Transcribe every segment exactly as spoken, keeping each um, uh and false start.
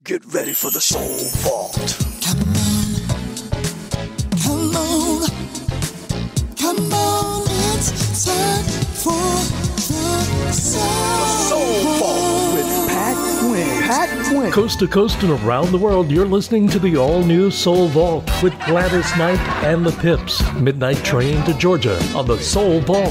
Get ready for the Soul Vault. Come on, come on, come on, it's time for the Soul, Soul Vault with Pat Gwinn. Pat Gwinn. Coast to coast and around the world, you're listening to the all-new Soul Vault with Gladys Knight and the Pips. Midnight train to Georgia on the Soul Vault.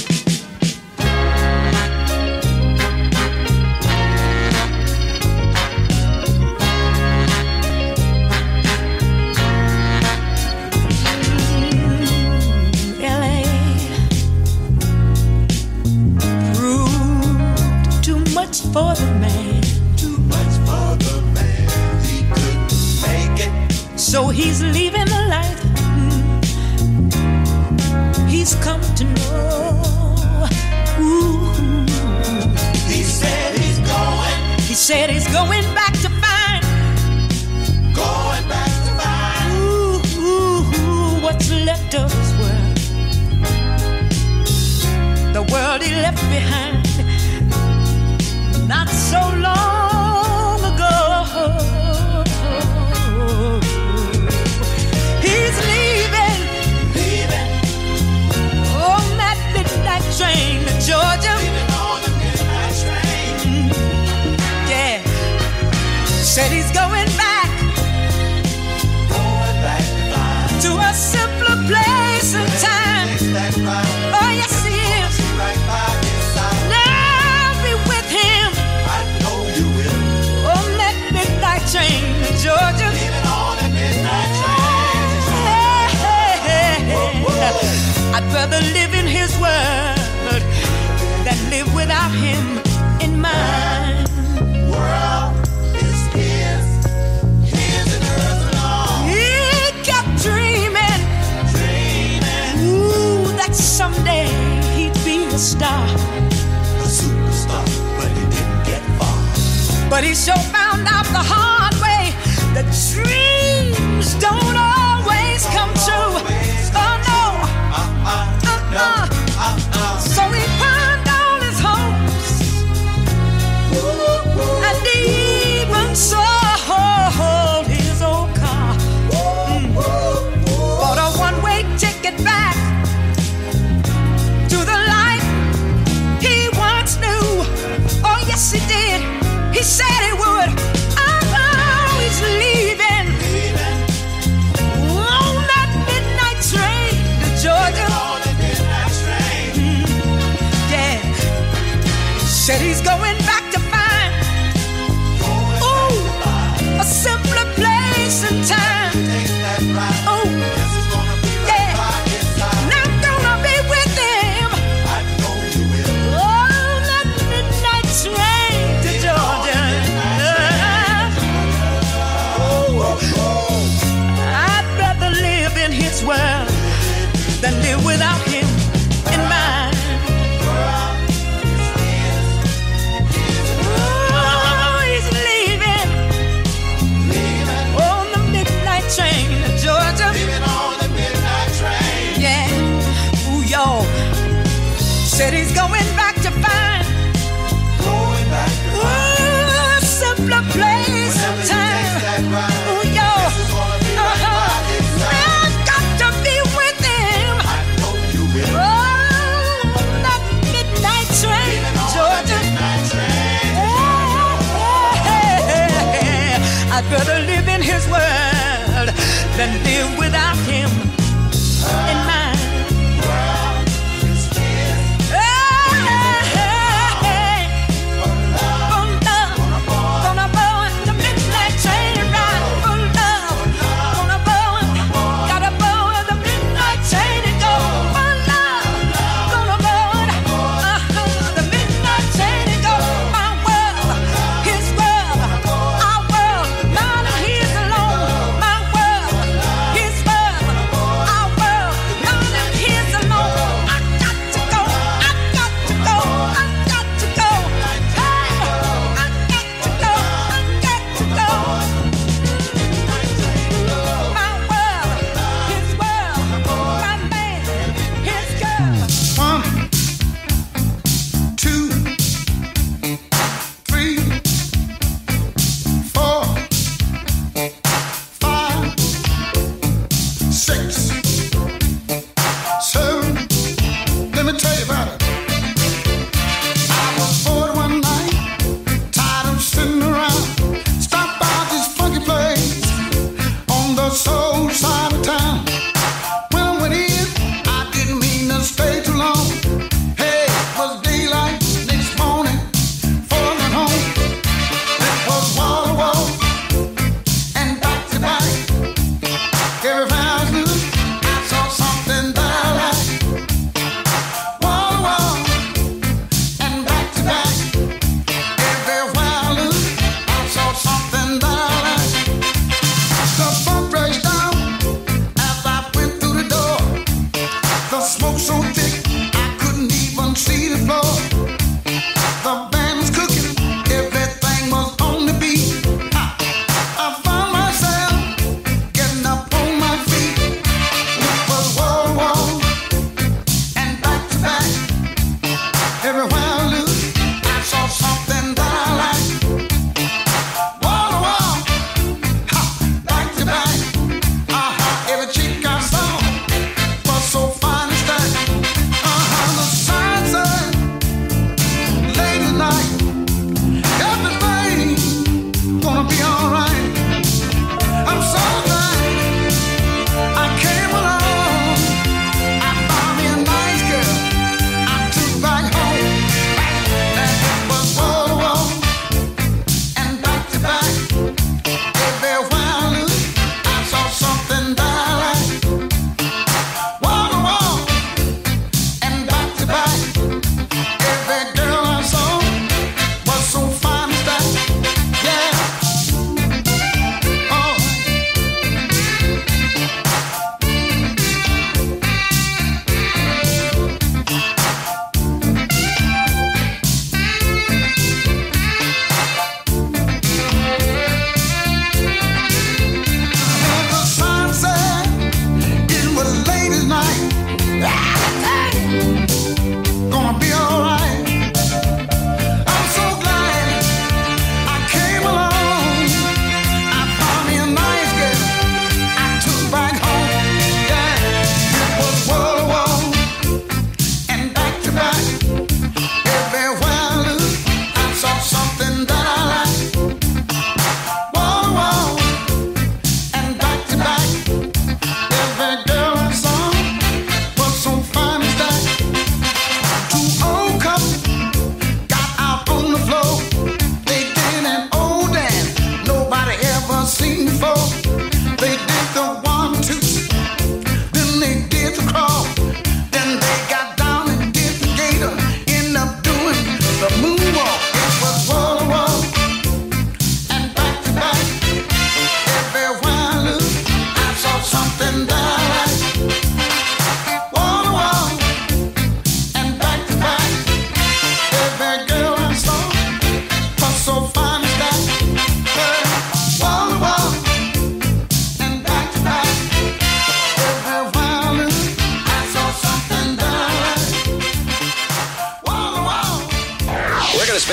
For the man, too much for the man, he couldn't make it. So he's leaving the life he's come to know. Ooh. He said he's going. He said he's going back to find. Going back to find. Ooh, ooh, ooh, what's left of his world? The world he left behind. Not so long ago. He's leaving, leaving on that midnight train to Georgia. Leaving on the midnight train. Mm, yeah. Said he's going back, going back to, find to a simpler place and time. Right. Oh yes, he is. Right by his side. Now be with him. Train to Georgia. Leaving on a midnight train. Hey, hey, hey. Whoa, whoa. I'd rather live in his world than live without him in mine. The world is his, his and hers alone. He kept dreaming, dreaming. Ooh, that someday he'd be a star, a superstar, but he didn't get far. But he sure found out the hard way that dreams don't always come true. Oh no, uh-uh. So he pawned all his hopes and even sold his old car. Mm. Bought a one-way ticket back to the life he once knew. Oh yes he did. He said he would. Oh, he's leaving, leaving on that midnight train to Georgia. On that midnight train. Mm, yeah. Said he's going back to find, going ooh, back to find a simpler place and time. Take that ride. Oh, yes, it's gonna be right yeah. by his side. And I'm gonna be with him. I know you will. On that midnight train to Georgia. I'd rather live in his world than live without him in mine. Oh, he's leaving, leaving on the midnight train to Georgia. Leaving on the midnight train. Yeah, ooh, y'all. Said he's going back to find, going back to find ooh, a simpler place and time. Ooh, y'all. I'd rather live in his world than live without him in mine.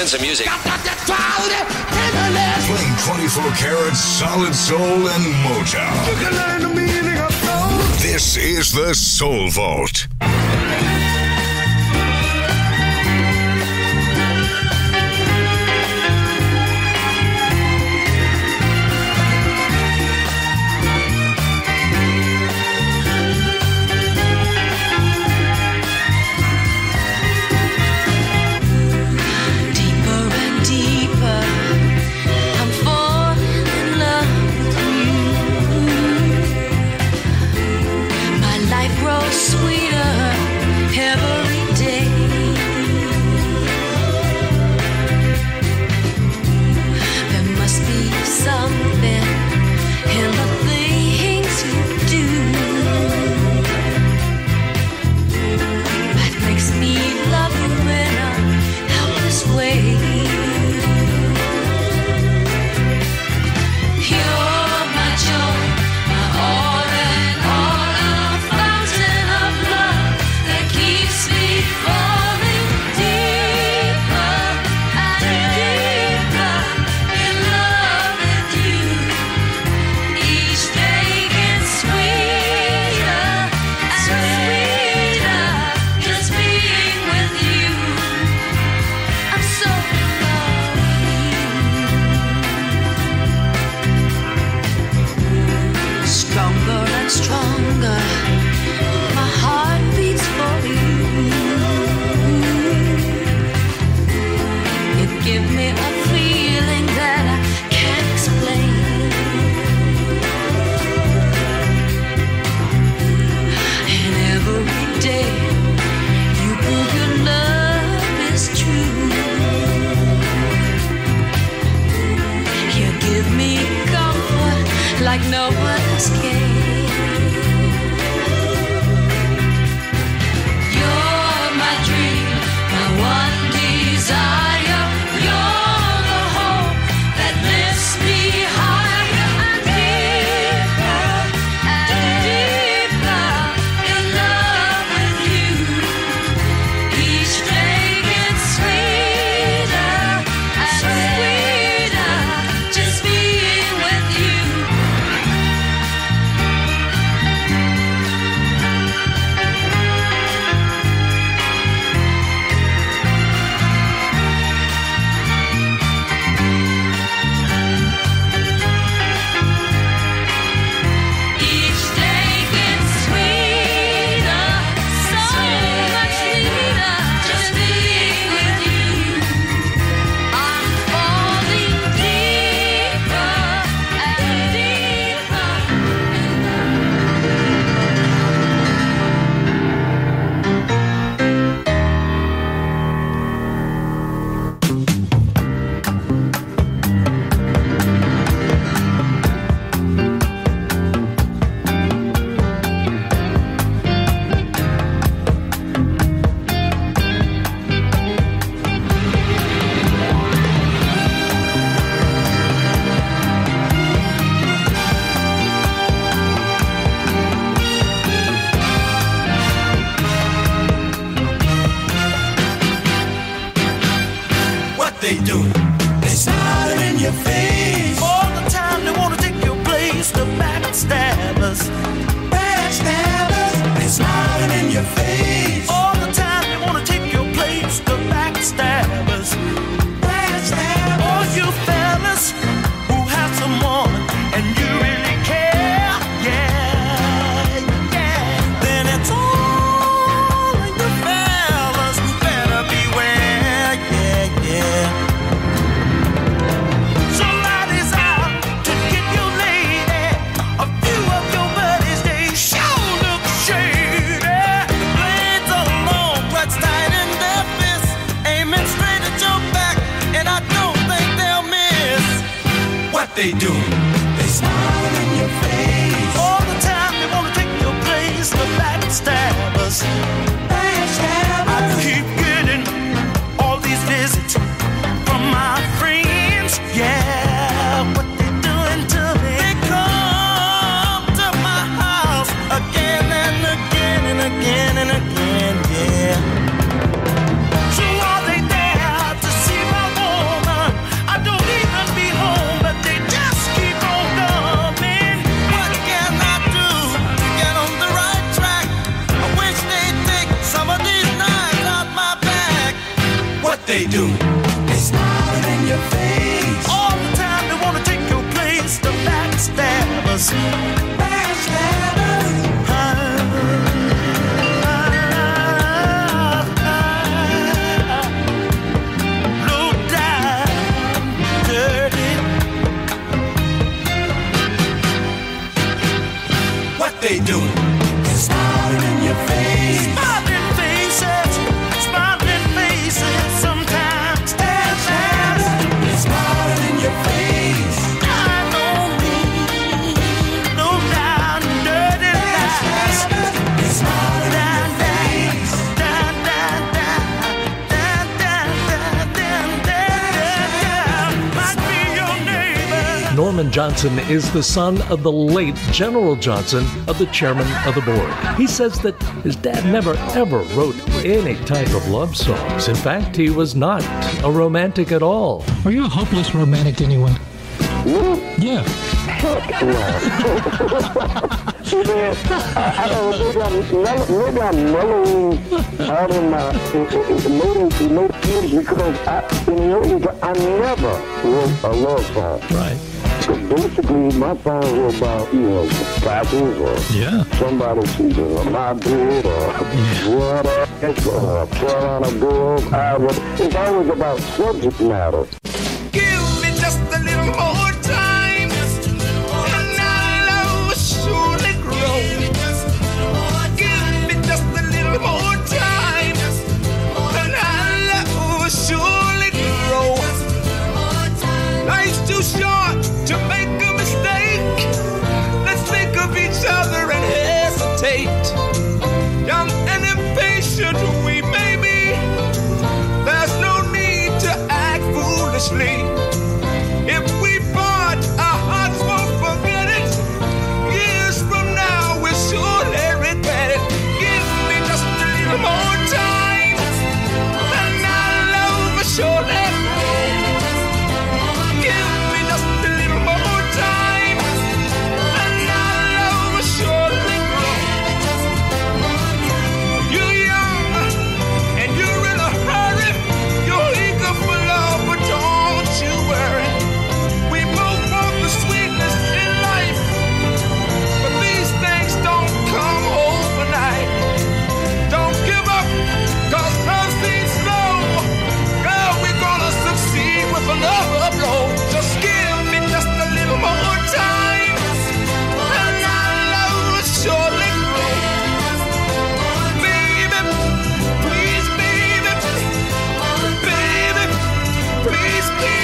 kinds of music. Playing twenty-four karat solid soul and Motown. You can learn the meaning of soul. This is the Soul Vault. They do. They smiling in your face. All the time they wanna take your place. The backstabbers. Backstabbers. They smiling in your face. All the time they wanna take your place. The backstabbers. Backstabbers. All you fellas who have someone and you really care, yeah, yeah. Then it's all of you fellas who better beware, yeah, yeah. Somebody's out to get your lady. A few of your buddies, they sure look shady. The blades are long, clutched tight in their fists, aiming straight at your back, and I don't think they'll miss. What they do? They smile in your face. All the time they wanna take your place. The backstabbers. Backstabbers. I keep getting all these visits from my friends. Yeah, what they doing to me? They come to my house again and again and again and again. Yeah. So are they there to see my they doing? They're smiling in your face. Smiling faces, smiling faces. Sometimes they're sad. They're smiling in your face. I don't need no down dirty lies. They're smiling in your face. Down, down, down, down, down, down, down, down, down. Might be your neighbor. Norman Johnson is the son of the late General Johnson, of the chairman of the board. He says that his dad never ever wrote any type of love songs. In fact, he was not a romantic at all. Are you a hopeless romantic anyway? Yeah. Heck no. Man, I, I don't know, maybe I'm, maybe I'm mellowing out in my late, late years because I, in the early, I never wrote a love song. Right. Basically, my songs were about, you know, classes or Yeah. somebody cheating on my bed or whatever, or throwing on a girl. I was, it's always about subject matter. Give me just a little more time, and our love will surely grow. Give me just a little more time, and our love will surely grow. Life's too short to make a mistake. Let's think of each other and hesitate. Young and impatient we may be, there's no need to act foolishly. If we part, our hearts won't forget it. Years from now, we'll surely regret it. Give me just a little more time, and our love will surely grow. Give me just a little more time, and our love will surely grow. You're young, and you're in a hurry. You're eager for love, but don't you worry. We both want the sweetness in life, but these things don't come overnight. Don't give up, cause love seems slow. Girl, we're gonna succeed with another blow. Just give me just a little more time, and our love will surely grow. Baby, please, baby, baby, please, baby.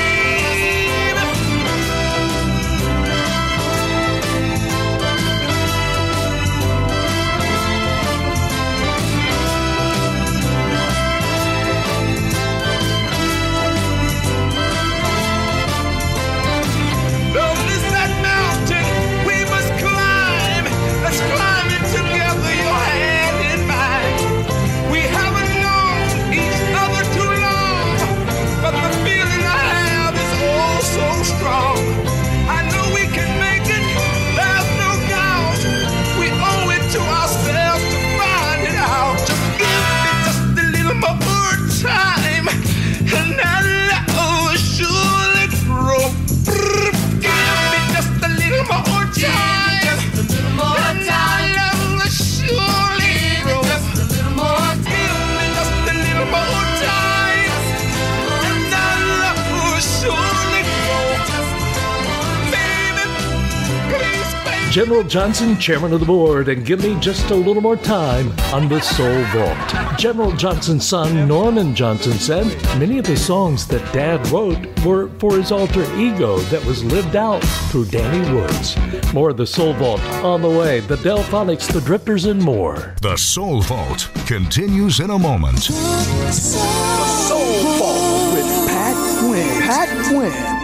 Love is that mountain we must climb. Let's climb it together, your hand in mine. We haven't known each other too long, but the feeling I have is oh so strong. I know we can make it, there's no doubt. We owe it to ourselves to find it out. Just give me just a little more time, and our love will surely grow. Give me just a little more time, and our love will surely grow. Give me just a little more time, and our love will surely grow. Baby, please, baby. General Johnson, chairman of the board, and give me just a little more time on the Soul Vault. General Johnson's son, Norman Johnson, said many of the songs that Dad wrote were for his alter ego that was lived out through Danny Woods. More of the Soul Vault on the way. The Delphonics, the Drifters, and more. The Soul Vault continues in a moment. Soul Vault with Pat Gwinn. Pat Gwinn.